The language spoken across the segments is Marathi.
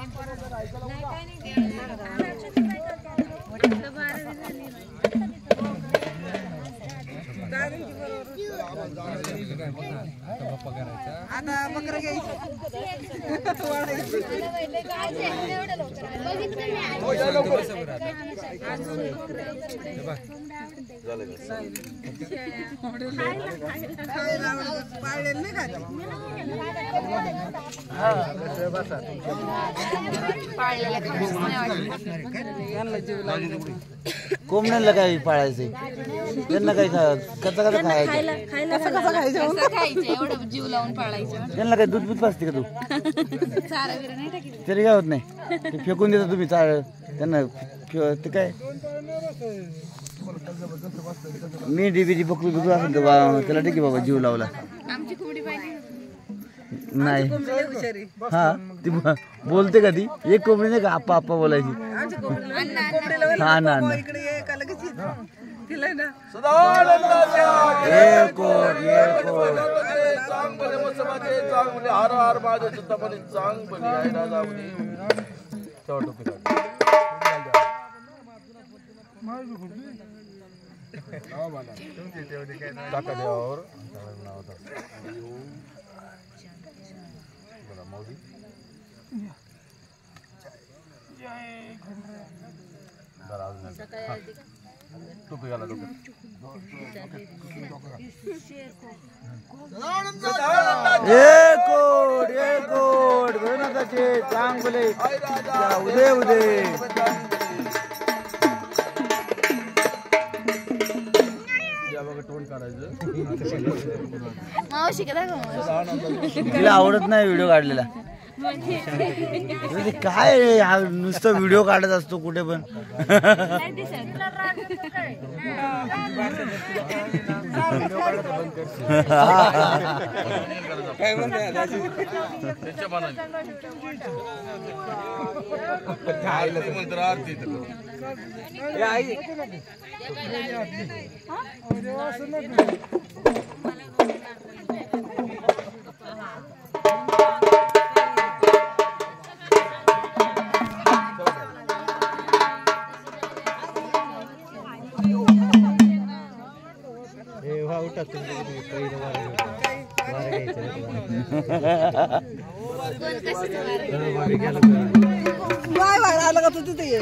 आता बकरं घ्यायचं कोंबड्यांना काय पाळायचंय त्यांना काय कसा कसा खायचं एवढं जीव लावून पाळायचं त्यांना काय दूध दूध पाजते का तू तरी काय होत नाही ते फेकून देता तुम्ही त्यांना ते काय मी डीबीडी बकरू बिकरू असेल तर त्याला ठीक आहे बाबा जीव लावला आमची कोंबडी पाहिजे नाही हा ती बोलते का ती एक कोंबडी नाही का आप्पा आप्पा बोलायची हा ना टोपी घाला डोक्यात एक कोट भैरवनाथाचे चांगले उदय उदय तिला आवडत नाही व्हिडिओ काढलेला काय नुसतं व्हिडिओ काढत असतो कुठे पण आलं का तू तिथे ये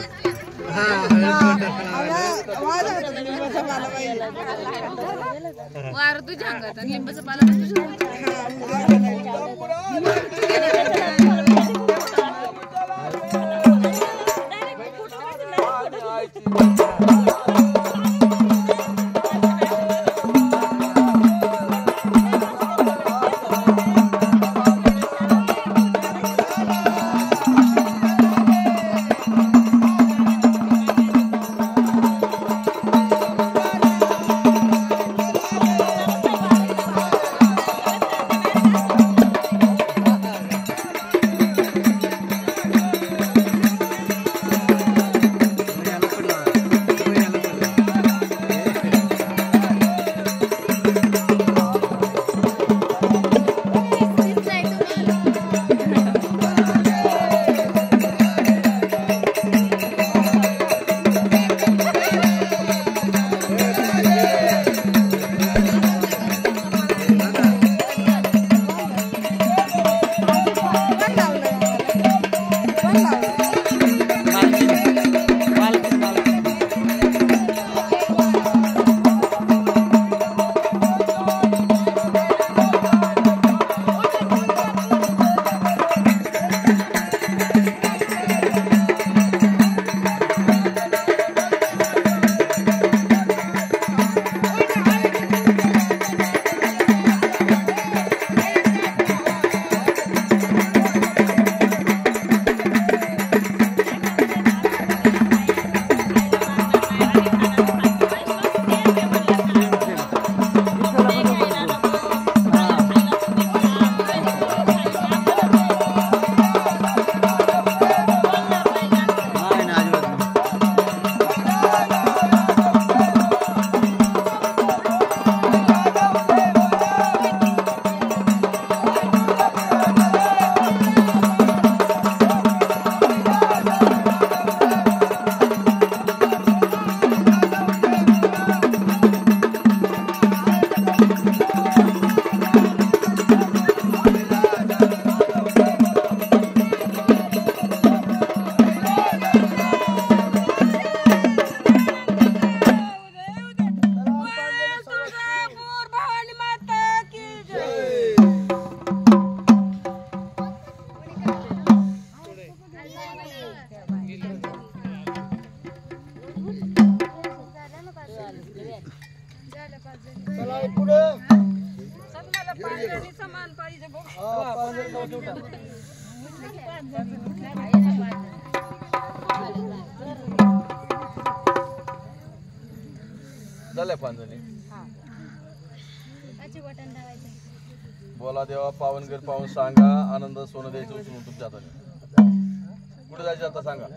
वार तुझ्या अंगात आणि लिंबाचा पाला पण तुझ्या झाल्या 5 जणी. बोला देवा पावनगर पाहून सांगा आनंद सोनं द्यायचं उचलून तुमच्या हाताने. कुठे जायचं आता सांगा.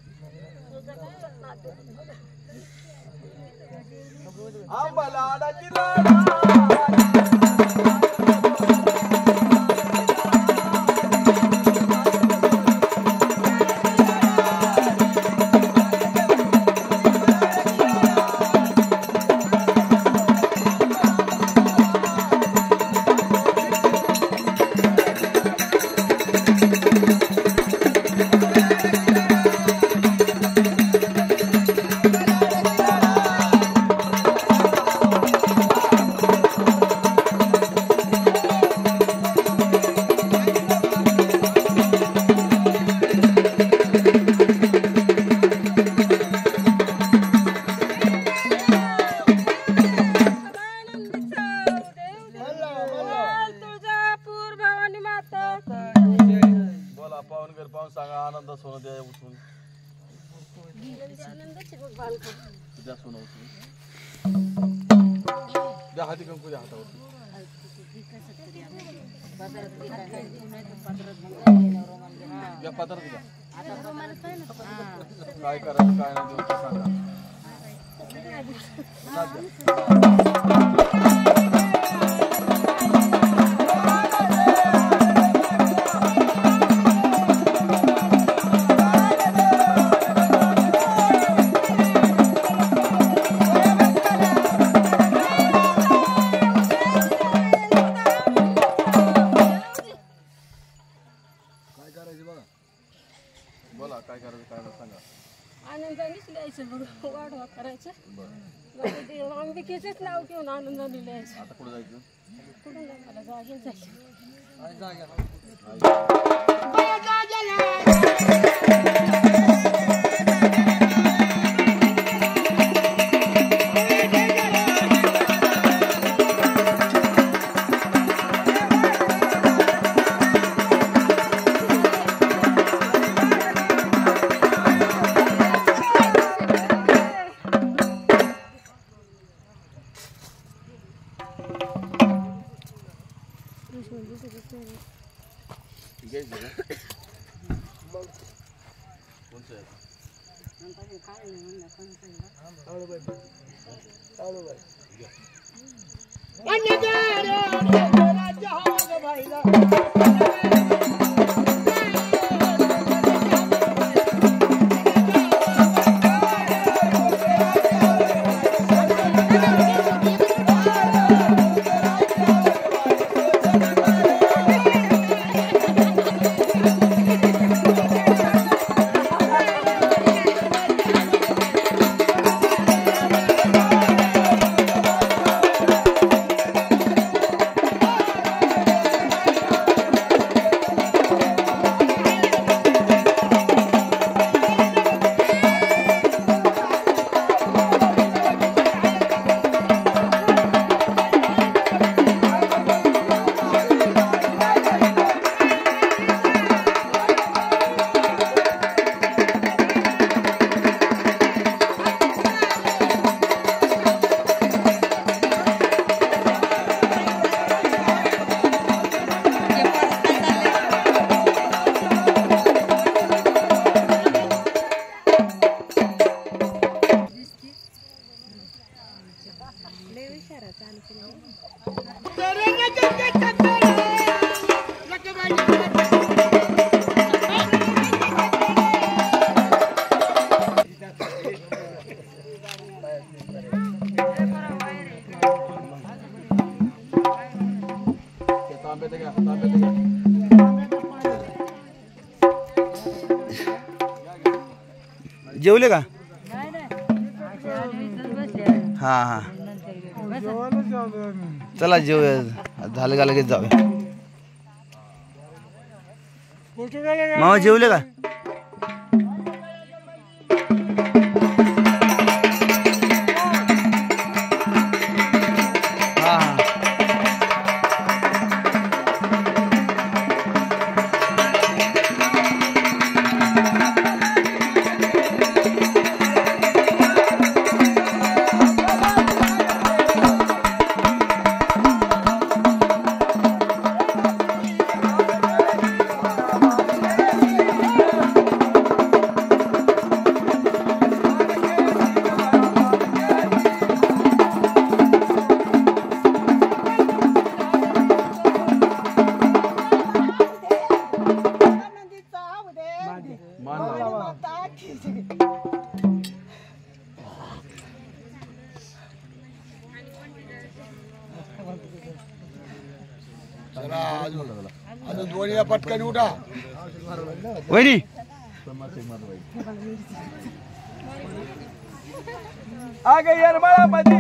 आंबा लाडाची लाडा पावनगर पाहून सांगा आनंद सोनं द्या उचलून. द्या सोनं उचलून. द्या हाती कंकू द्या हातावरती. द्या पात्रात द्या. काय करायचं काय नाही देऊ सांगा. बोला काय करायचं काय नाही सांगा. आनंदानेच लिहायचं बघ वाढवा करायचं. अंबिकेचंच नाव घेऊन आनंदाने लिहायचं. आता कुठे जायचं. कुठून नाही मला जागेच जायचं. जेवले का? हा हा चला जेवूया. झालं का लगेच जाऊया. मामा जेवले का? या पटकन उठा. वहिनी आगे येरमाळा मध्ये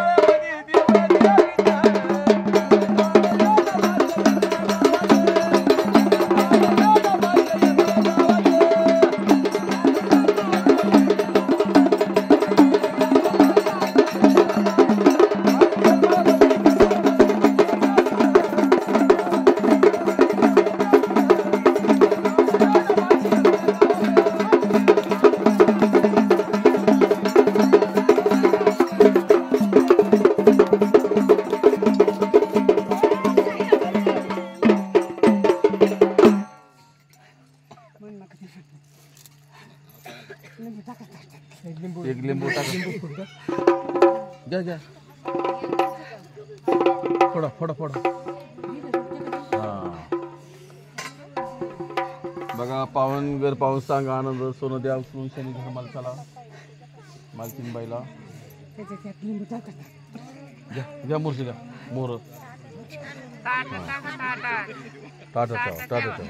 एक लिंबू टाका. घ्या घ्या. फोडा फोडा फोडा. हा बघा पावनगर पाऊस सांगा आनंद सोनं द्या उचलून शनी घ्या मालकाला मालकीन बाईला. घ्या घ्या मुर्शी घ्या मोर. टाटा ठेवा टाटा ठेवा.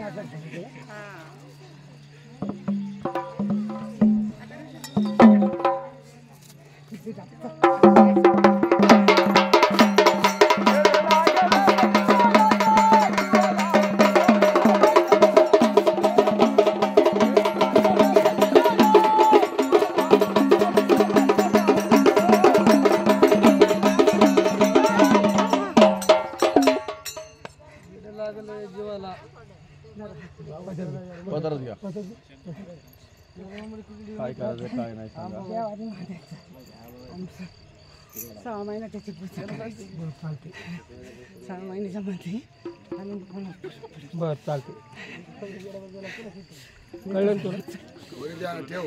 पदरच घ्या. काय करायचं काय नाही सांगा. 6 महिना त्याची पुस्तक 6 महिन्याच्या मध्ये बर चालते. कळलं तुला. ठेव.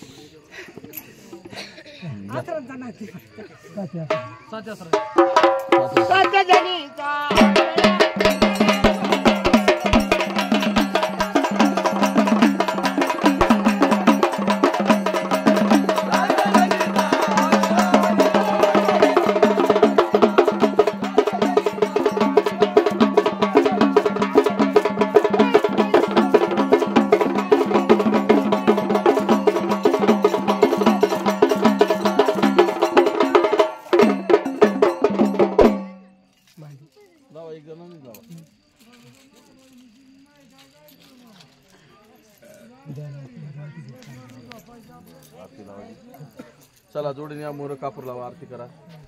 लावा एक जणांनी लावा. आरती लावायची. चला जोडीने या मोर कापूर लावा आरती करा.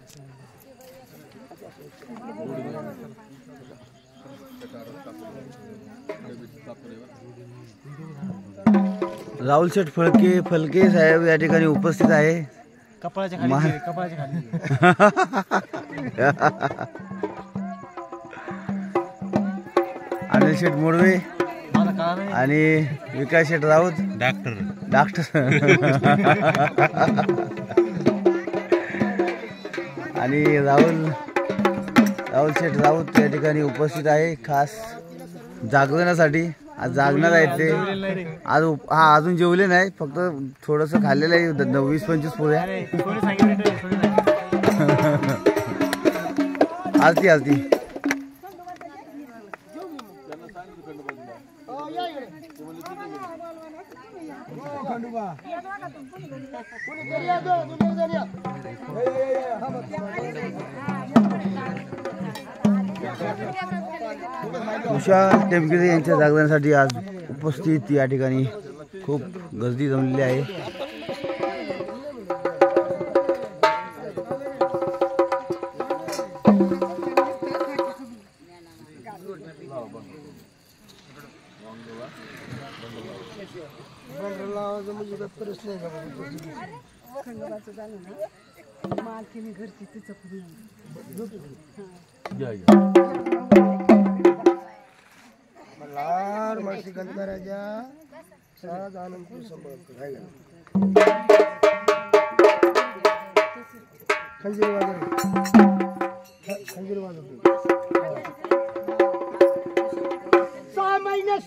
राहुल शेठ फलके साहेब या ठिकाणी उपस्थित आहे. कपाळाच्या खाली कपाळाच्या खाली. अनिल शेठ मोडवे आणि विकास शेठ राऊत डॉक्टर आणि राहुल शेठ राऊत या ठिकाणी उपस्थित आहे खास जागरणासाठी. आज जागणार आहेत ते. आज अजून जेवले नाही, फक्त थोडंसं खाल्लेलं आहे. 20-25 पोळ्या. आरती उषा टेमगिरे यांच्या जागरणासाठी आज उपस्थित या ठिकाणी खूप गर्दी जमलेली आहे. मल्हार माळशी गंधराजा साज आनंदपूर संबंध खंजीर वाजव 6 महिने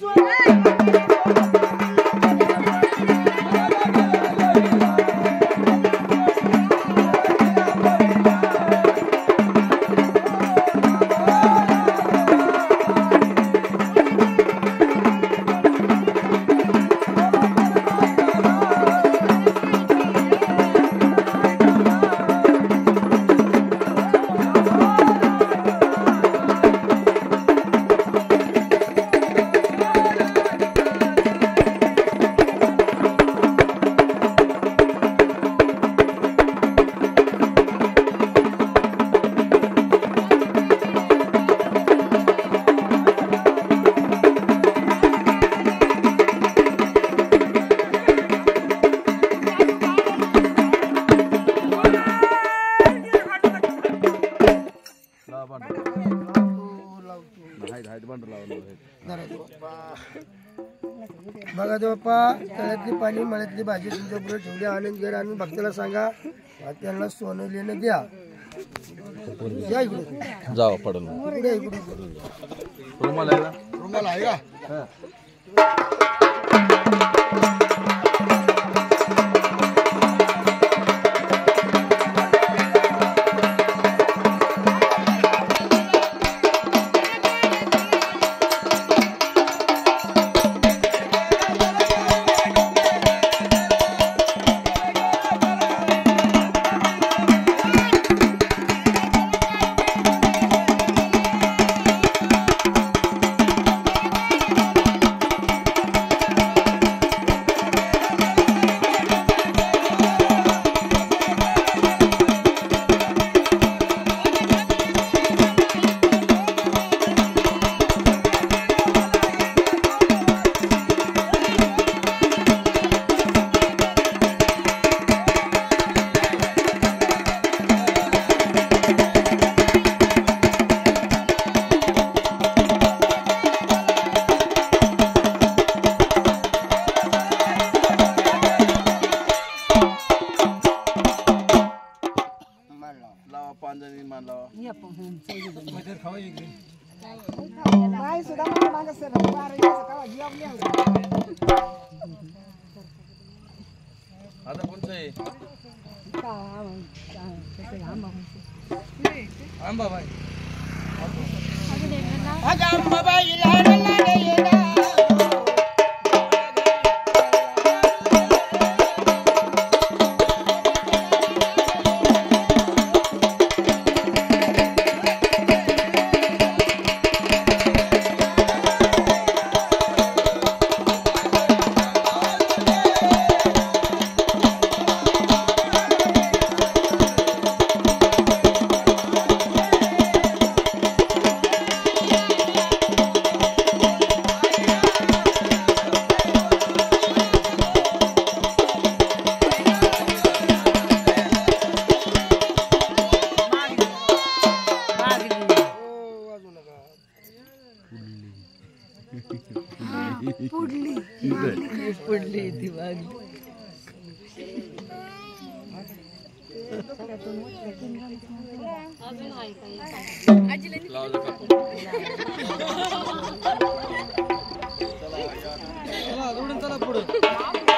बघा बाप्पा तळ्यातली पाणी मळ्यातली भाजी तुमच्या पुढे ठेवली आनंद घर आणून भक्ताला सांगा त्यांना सोनं लेणं द्या या इकडे जावा पडल इकडे इकडे रुमाल आहे ना रुमाल आहे का लावा पांजणी मान लावा बाई सुद्धा मला मागं सरकली, बारा दिवस का जेवली आहे. आता कोणचं आहे पुढली ती बाग लावा कापून चला पुढे